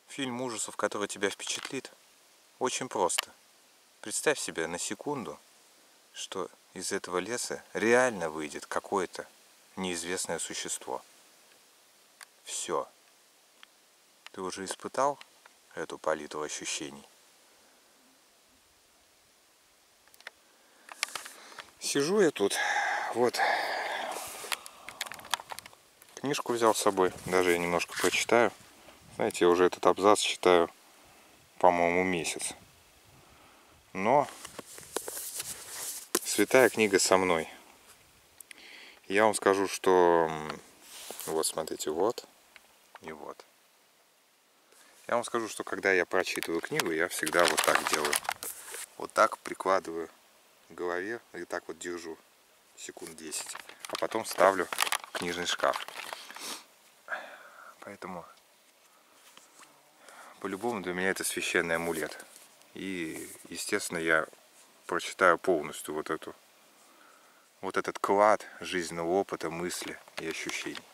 Фильм ужасов, который тебя впечатлит, очень просто. Представь себе на секунду, что из этого леса реально выйдет какое-то неизвестное существо. Все. Ты уже испытал эту палитру ощущений? Сижу я тут, вот, книжку взял с собой, даже я немножко прочитаю. Знаете, я уже этот абзац читаю, по-моему, месяц. Но святая книга со мной. Я вам скажу, что вот смотрите, вот и вот. Я вам скажу, что когда я прочитываю книгу, я всегда вот так делаю. Вот так прикладываю к голове и так вот держу секунд 10. А потом ставлю в книжный шкаф. Поэтому по-любому для меня это священный амулет. И, естественно, я прочитаю полностью вот этот клад жизненного опыта, мысли и ощущений.